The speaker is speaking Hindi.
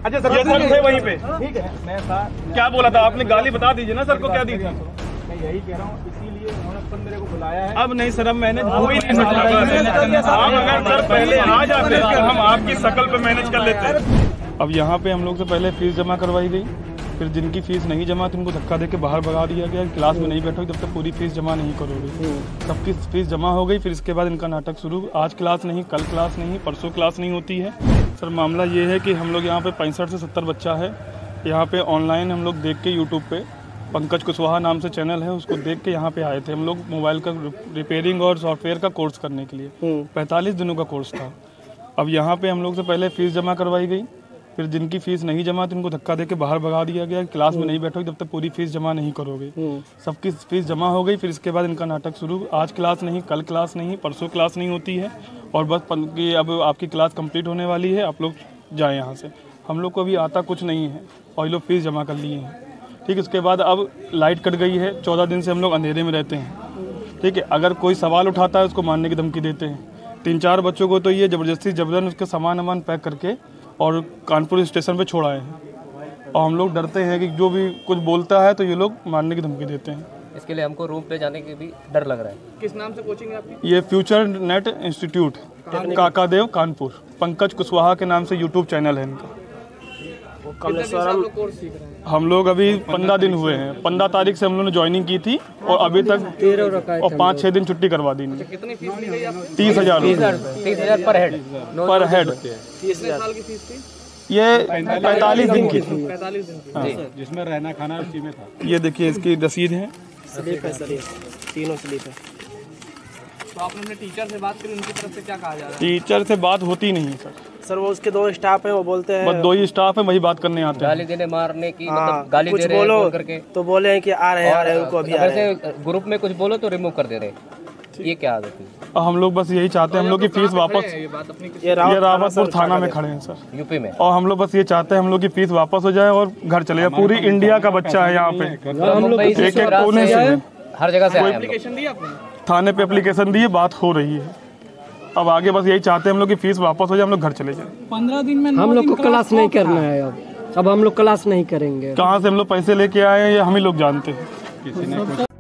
अच्छा सर, ये सर थे वहीं पे, ठीक है। मैं क्या बोला था आपने? गाली बता दीजिए ना सर को क्या दी थी। मैं यही कह रहा हूँ, इसीलिए उन्होंने मेरे को बुलाया है। अब नहीं सर, अब मैंने हो ही नहीं सकता। आप अगर सर पहले आ जाते तो हम आपकी शकल पे मैनेज कर लेते। अब यहाँ पे हम लोग से पहले फीस जमा करवाई गई, फिर जिनकी फीस नहीं जमा थी उनको धक्का देके बाहर भगा दिया गया। क्लास में नहीं बैठोगे जब तक पूरी फीस जमा नहीं करोगे। सबकी फीस जमा हो गई, फिर इसके बाद इनका नाटक शुरू। आज क्लास नहीं, कल क्लास नहीं, परसों क्लास नहीं होती है। सर मामला ये है कि हम लोग यहाँ पे 65 से 70 बच्चा है। यहाँ पे ऑनलाइन हम लोग देख के यूट्यूब पे पंकज कुशवाहा नाम से चैनल है, उसको देख के यहाँ पे आए थे। हम लोग मोबाइल का रिपेयरिंग और सॉफ्टवेयर का कोर्स करने के लिए 45 दिनों का कोर्स था। अब यहाँ पे हम लोग से पहले फीस जमा करवाई गई, फिर जिनकी फीस नहीं जमा थी उनको धक्का देके बाहर भगा दिया गया। क्लास में नहीं बैठोगे जब तक पूरी फीस जमा नहीं करोगे। सबकी फीस जमा हो गई, फिर इसके बाद इनका नाटक शुरू। आज क्लास नहीं, कल क्लास नहीं, परसों क्लास नहीं होती है और बस अब आपकी क्लास कंप्लीट होने वाली है, आप लोग जाएं यहाँ से। हम लोग को अभी आता कुछ नहीं है और ये लोग फीस जमा कर लिए हैं, ठीक है। उसके बाद अब लाइट कट गई है, 14 दिन से हम लोग अंधेरे में रहते हैं, ठीक है। अगर कोई सवाल उठाता है उसको मारने की धमकी देते हैं। 3-4 बच्चों को तो ये जबरदस्ती उसके सामान पैक करके और कानपुर स्टेशन पे छोड़ा है और हम लोग डरते हैं कि जो भी कुछ बोलता है तो ये लोग मारने की धमकी देते हैं। इसके लिए हमको रूम पे जाने के भी डर लग रहा है। किस नाम से कोचिंग है आपकी? ये future net institute Kakadev Kanpur, Pankaj Kushwaha के नाम से यूट्यूब चैनल है इनका। हम लोग अभी 15 दिन हुए हैं। 15 तारीख से हम लोगों ने ज्वाइनिंग की थी और अभी तक और 5-6 दिन छुट्टी करवा दी। कितनी फीस ली गई आपकी? 30,000 पर हेड। पर हेड। कितने साल की फीस थी? ये 45 दिन की थी, 45 दिन की, जिसमें रहना खाना उसी में था। ये देखिए इसकी रसीद है, स्लिप है, तीनों स्लिप है। तो आपने अपने टीचर से बात करी, उनकी तरफ से क्या कहा जा रहा है? टीचर से बात होती नहीं है सर। वो उसके 2 स्टाफ है, वो बोलते हैं बस 2 ही स्टाफ है, वही बात करने आते हैं। गाली देने मारने की, मतलब गाली दे रहे हैं करके तो बोले हैं कि आ रहे हैं उनको अभी आ रहे हैं। ग्रुप में कुछ बोलो तो रिमूव कर दे रहे। ये क्या आदत है? हम लोग बस यही चाहते हैं हम लोग की फीस वापस। ये रावतपुर थाना में खड़े हैं सर, यूपी में। और हम लोग बस ये चाहते हैं हम लोग की फीस वापस हो जाए और घर चले जाए। पूरी इंडिया का बच्चा है यहाँ पे, एक कोने से, हर जगह से। एप्लीकेशन दी आपने? थाने पे एप्लीकेशन दी है, बात हो रही है। अब आगे बस यही चाहते हैं हम लोग की फीस वापस हो जाए, हम लोग घर चले जाए। 15 दिन में हम लोग को क्लास नहीं करना है। अब हम लोग क्लास नहीं करेंगे। कहाँ से हम लोग पैसे लेके आए हैं ये हम ही लोग जानते हैं।